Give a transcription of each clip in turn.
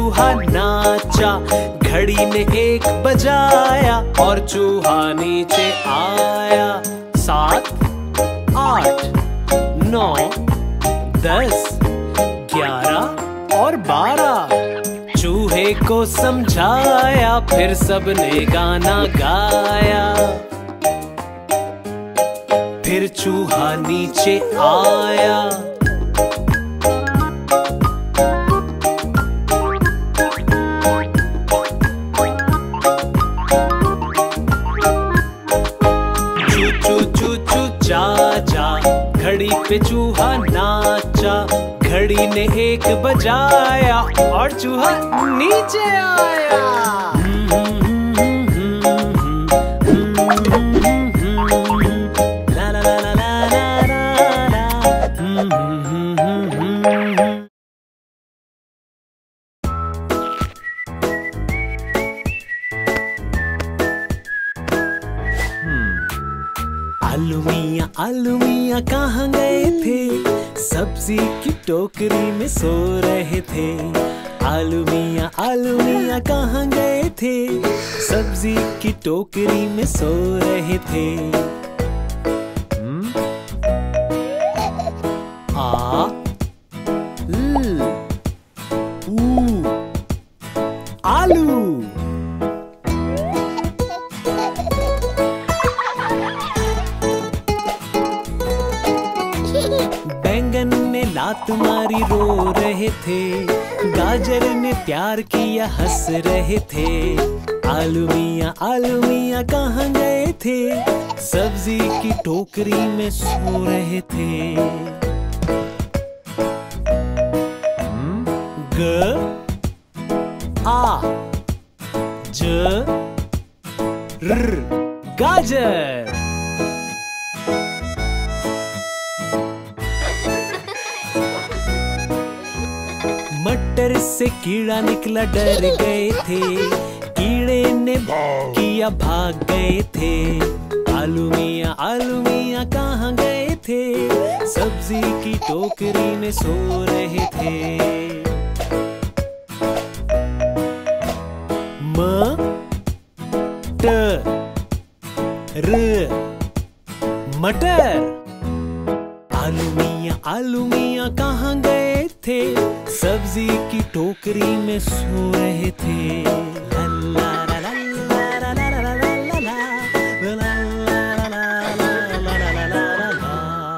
चूहा नाचा, घड़ी ने 1 बजाया और चूहा नीचे आया। 7, 8, 9, 10, 11 और 12। चूहे को समझाया, फिर सबने गाना गाया। फिर चूहा नीचे आया। चू चू चू चू चा चा, घड़ी पे चूहा नाचा, घड़ी ने 1 बजाया और चूहा नीचे आया। ला ला ला ला ला ला ला। आलू मियाँ कहाँ गए थे, सब्जी की टोकरी में सो रहे थे। आलू मियाँ कहाँ गए थे, सब्जी की टोकरी में सो रहे थे। आ ल ऊ आलू। बैंगन ने लात मारी रो रहे थे, गाजर ने प्यार किया हंस रहे थे। आलू मियाँ कहाँ गए थे, सब्जी की टोकरी में सो रहे थे। ग आ ज र गाजर। मटर से कीड़ा निकला, डर गए थे, कीड़े ने किया भाग गए थे। आलू मियाँ कहाँ गए थे, सब्जी की टोकरी में सो रहे थे। म ट र मटर। आलू मियाँ कहाँ गए थे, सब्जी की टोकरी में सो रहे थे। ला ला ला ला ला ला ला ला ला ला ला ला ला ला।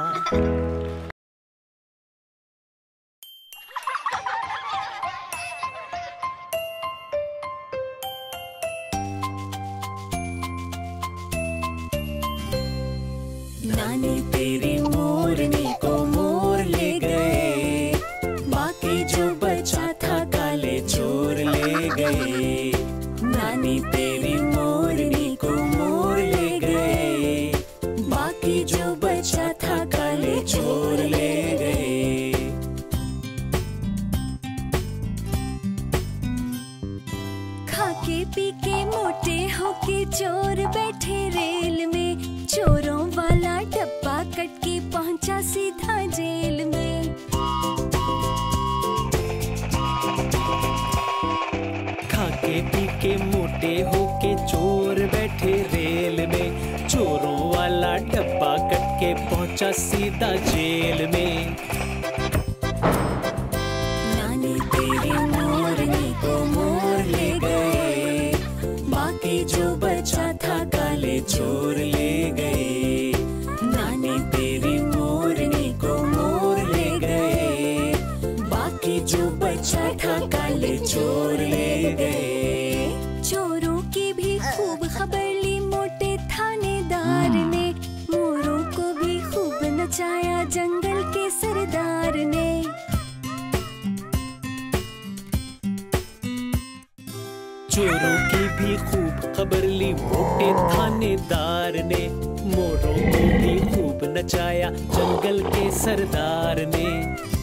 नानी तेरी मोरनी को मोर ले गए, बाकी जो बचा था काले चोर ले गए। नानी तेरी मोरनी को मोर ले गए, बाकी जो बचा था काले चोर ले गए। खाके पी के मोटे होके चोर बैठे रेल में, चोरों वाला डब्बा कट के पहुंचा सीधा जेल में। खाके पी के मोटे होके चोर बैठे रेल में, चोरों वाला डब्बा कट के पहुंचा सीधा जेल में। नानी तेरी मोरनी को मोर ले गए, बाकी जो बचा था काले चोर ले गए। नानी तेरी मोरनी को मोर ले गए, बाकी जो बचा था काले चोर ले गए। चोरों की भी खूब खबर ली मोटे थानेदार ने, मोरों को भी खूब नचाया जंगल के सरदार ने। चोरों की भी खूब खबर ली मोटे थानेदार ने, मोरों को भी खूब नचाया जंगल के सरदार ने।